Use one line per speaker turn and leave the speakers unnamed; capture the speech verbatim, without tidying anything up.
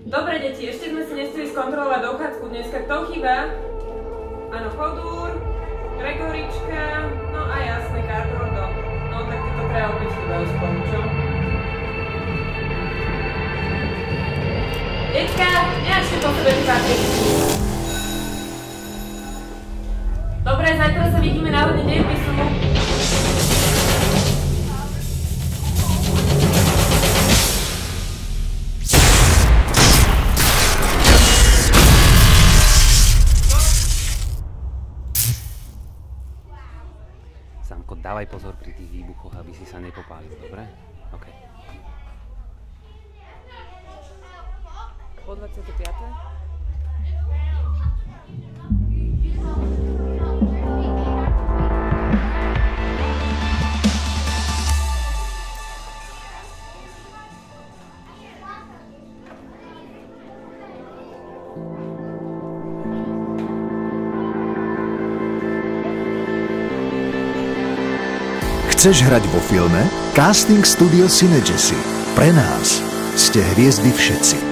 Dobre, deti, ešte sme si nestili skontrolovať dochádzku dneska. Kto chýba? Áno, Chodúr, Gregorička, no a jasne, Kartordo. No tak títo traja opäť chýbajú spolu, čo? Deťka, neačte po sebe tí papieriky. Dobre, zajtra sa vidíme na hodine dejepisu.
Samko, dávaj pozor pri tých výbuchoch, aby si sa nepopálil, dobre? OK.
Po dvadsiate piate
Chceš hrať vo filme? Casting Studio Cinegesy. Pre nás ste hviezdy všetci.